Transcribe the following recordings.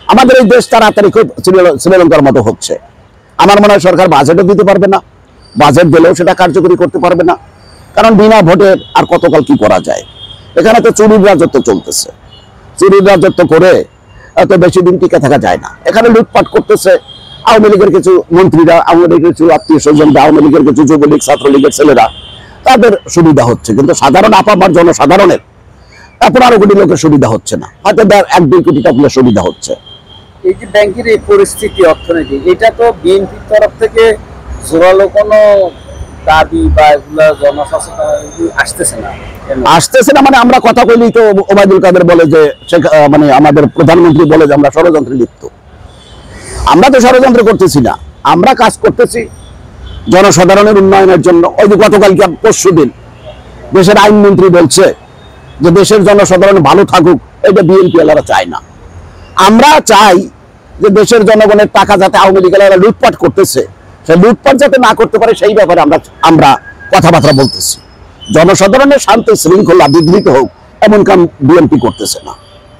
আমাদের এই দেশ তাড়াতাড়ি খুব শ্রীলঙ্কার মতো হচ্ছে। আমার মনে হয় সরকার বাজেটও দিতে পারবে না, বাজেট দিলেও সেটা কার্যকরী করতে পারবে না, কারণ বিনা ভোটের আর কতকাল কি করা যায়। এখানে তো চুরির রাজত্ব চলতেছে, চুরির রাজত্ব করে এত বেশি দিন টিকে থাকা যায় না। এখানে লুটপাট করতেছে আওয়ামী লীগের কিছু মন্ত্রীরা, আওয়ামী লীগের কিছু আত্মীয় স্বজনরা, আওয়ামী লীগের কিছু যুবলীগ ছাত্রলীগের ছেলেরা, তাদের সুবিধা হচ্ছে, কিন্তু সাধারণ আপামার জনসাধারণের 15 কোটি লোকের সুবিধা হচ্ছে না, হয়তো 1-2 কোটি টাকার সুবিধা হচ্ছে। এই যে ব্যাংকের এই পরিস্থিতি, অর্থনীতি, এটা তো বিএনপির তরফ থেকে জোরালো কোনো দাবি বা এগুলা জনসচেতনতা আসতেছে না। মানে আমরা কথা বলি তো ওবায়দুল কাদের বলে যে মানে আমাদের প্রধানমন্ত্রী বলে যে আমরা ষড়যন্ত্রে লিপ্ত। আমরা তো ষড়যন্ত্র করতেছি না, আমরা কাজ করতেছি জনসাধারণের উন্নয়নের জন্য। ওই যে গতকালকে পরশুদিন দেশের আইনমন্ত্রী বলছে যে দেশের জনসাধারণ ভালো থাকুক, এটা বিএনপি এলারা চায় না। আমরা চাই যে দেশের জনগণের টাকা যাতে আওয়ামী লীগ এলারা লুটপাট করতেছে, সেই লুটপাট যাতে না করতে পারে সেই ব্যাপারে আমরা কথাবার্তা বলতেছি। জনসাধারণের শান্তি শৃঙ্খলা বিঘ্নিত হোক এমন কাম বিএনপি করতেছে না।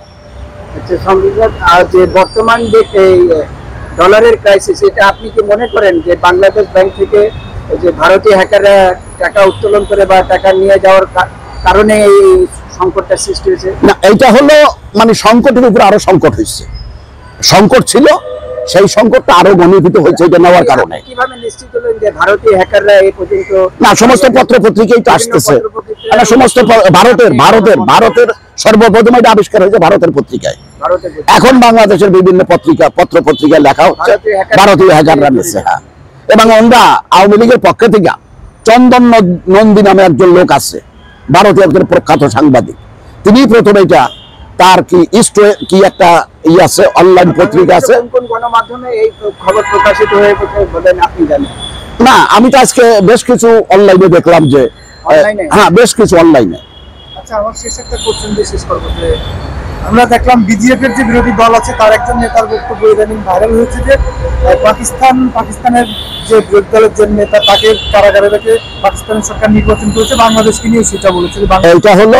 যে বর্তমান যে ডলারের ক্রাইসিস, এটা আপনি কি মনে করেন যে বাংলাদেশ ব্যাংক থেকে যে ভারতীয় হ্যাকাররা টাকা উত্তোলন করে বা টাকা নিয়ে যাওয়ার কারণে এই সংকটটা সৃষ্টি হয়েছে? না, এইটা হলো মানে সংকটের উপর আরো সংকট হয়েছে। সংকট ছিল, সেই সংকটটা আরো ঘনীভূত হয়েছে এটা নেওয়ার কারণে। কিভাবে নিশ্চিত হলেন যে ভারতীয় হ্যাকাররা এই পর্যন্ত? না, সমস্ত পত্র পত্রিকাই তো আসতেছে, সমস্ত ভারতের সর্বপ্রথম এটা আবিষ্কার হয়েছে ভারতের পত্রিকায়। এখন বাংলাদেশের বিভিন্ন পত্র পত্রিকায় লেখা হচ্ছে ভারতীয় হ্যাকাররা নিচ্ছে। হ্যাঁ, এবং আমরা আওয়ামী লীগের পক্ষে থেকে চন্দন নন্দী নামে একজন লোক আছে, ভারতীয় একজন প্রখ্যাত সাংবাদিক, তিনি প্রথমে এটা তার কি একটা আছে অনলাইন পত্রিকা আছে। কোন গণমাধ্যমে এই খবর প্রকাশিত হয়েছে বলেন আপনি জানেন? না, আমি তো আজকে বেশ কিছু অনলাইনে দেখলাম যে, হ্যাঁ বেশ কিছু অনলাইনে। আচ্ছা, আমার শেষ একটা কোশ্চেন দিয়ে শেষ করবো যে আমরা দেখলাম বিজেপির যে বিরোধী দল আছে তার একজন নেতার বক্তব্য ইদানিং ভাইরাল হয়েছে যে পাকিস্তানের যে বিরোধী দলের যে নেতা তাকে কারাগারে রেখে পাকিস্তানের সরকার নির্বাচন করেছে, বাংলাদেশকে নিয়ে সেটা বলেছে। এটা হলো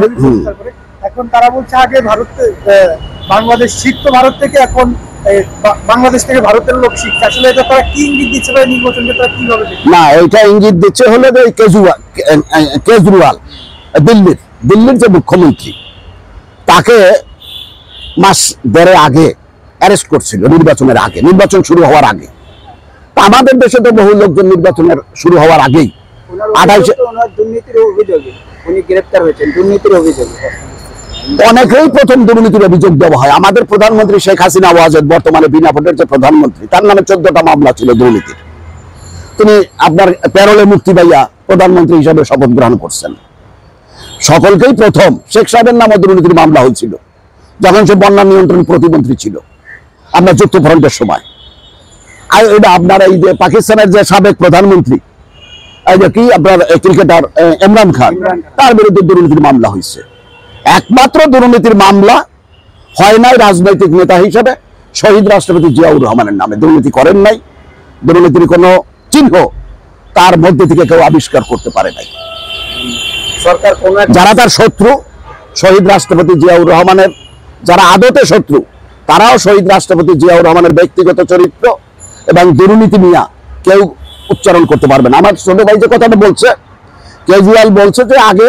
এখন তারা বলছে আগে বাংলাদেশ শিখতো ভারত থেকে, এখন বাংলাদেশ থেকে ভারতের লোক শিখছে। আসলে এটা তারা কি ইঙ্গিত দিচ্ছে বা নির্বাচনকে তারা কিভাবে দেখছে? না, এটা ইঙ্গিত দিচ্ছে হলো যে কেজরিওয়াল দিল্লির যে মুখ্যমন্ত্রী, তাকে মাস 1.5 আগে অ্যারেস্ট করছিল, নির্বাচনের আগে, নির্বাচন শুরু হওয়ার আগে। আমাদের দেশে তো বহু লোকজন নির্বাচনের শুরু হওয়ার আগেই দুর্নীতির অভিযোগে উনি গ্রেফতার হয়েছেন, দুর্নীতির অভিযোগে অনেকেই প্রথম দুর্নীতির অভিযোগ দেওয়া হয়। আমাদের প্রধানমন্ত্রী শেখ হাসিনা ওয়াজেদ, বর্তমানে বিনা ভোটের যে প্রধানমন্ত্রী, তার নামে 14টা মামলা ছিল দুর্নীতির। তিনি আপনার প্যারোলে মুক্তি পাইয়া প্রধানমন্ত্রী হিসাবে শপথ গ্রহণ করছেন। সকলকেই প্রথম শেখ সাহেবের নামে দুর্নীতির মামলা হয়েছিল যখন সে বন্যা নিয়ন্ত্রণ প্রতিমন্ত্রী ছিল আপনার যুক্তফ্রন্টের সময়। আর এটা আপনার এই যে পাকিস্তানের যে সাবেক প্রধানমন্ত্রী, এই যে কি আপনার ক্রিকেটার ইমরান খান, তার বিরুদ্ধে দুর্নীতির মামলা হয়েছে। একমাত্র দুর্নীতির মামলা হয় নাই রাজনৈতিক নেতা হিসেবে শহীদ রাষ্ট্রপতি জিয়াউর রহমানের নামে। দুর্নীতি করেন নাই, দুর্নীতির কোনো চিহ্ন তার মধ্যে থেকে কেউ আবিষ্কার করতে পারে নাই। সরকার যারা তার শত্রু, শহীদ রাষ্ট্রপতি জিয়াউর রহমানের যারা আদতে শত্রু, তারাও শহীদ রাষ্ট্রপতি জিয়াউর রহমানের ব্যক্তিগত চরিত্র এবং দুর্নীতি নিয়ে কেউ উচ্চারণ করতে পারবে না। আমার ছোট ভাই যে কথাটা বলছে, কেজরিওয়াল বলছে যে আগে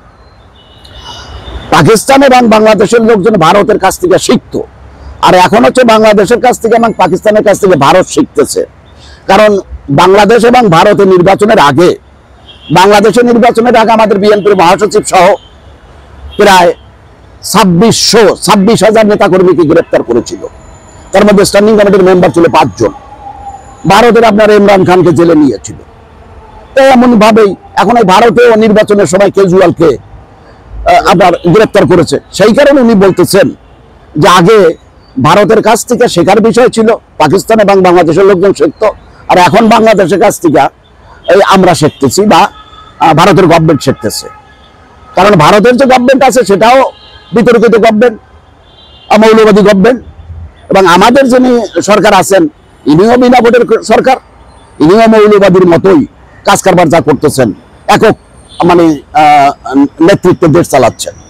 পাকিস্তান এবং বাংলাদেশের লোকজন ভারতের কাছ থেকে শিখতো, আর এখন হচ্ছে বাংলাদেশের কাছ থেকে এবং পাকিস্তানের কাছ থেকে ভারত শিখতেছে। কারণ বাংলাদেশ এবং ভারতের নির্বাচনের আগে, বাংলাদেশের নির্বাচনের আগে আমাদের বিএনপির মহাসচিব সহ প্রায় 26,000 নেতাকর্মীকে গ্রেপ্তার করেছিল। তার মধ্যে স্ট্যান্ডিং কমিটির মেম্বার ছিল 5 জন। ভারতের আপনার ইমরান খানকে জেলে নিয়েছিল। এমন ভাবেই এখন এই ভারতেও নির্বাচনের সময় কেজরিওয়ালকে আপনার গ্রেপ্তার করেছে। সেই কারণে উনি বলতেছেন যে আগে ভারতের কাছ থেকে শেখার বিষয় ছিল, পাকিস্তান এবং বাংলাদেশের লোকজন শিখতো, আর এখন বাংলাদেশের কাছ থেকে এই আমরা শিখতেছি বা ভারতের গভর্নমেন্ট শিখতেছে। কারণ ভারতের যে গভর্নমেন্ট আছে সেটাও বিতর্কিত গভর্নমেন্ট, মৌলবাদী গভর্নমেন্ট, এবং আমাদের যিনি সরকার আছেন ইনিও বিনা ভোটের সরকার, ইনিও মৌলবাদীর মতোই কাজ কারবার যা করতেছেন, একক মানে নেতৃত্বে দেশ চালাচ্ছেন।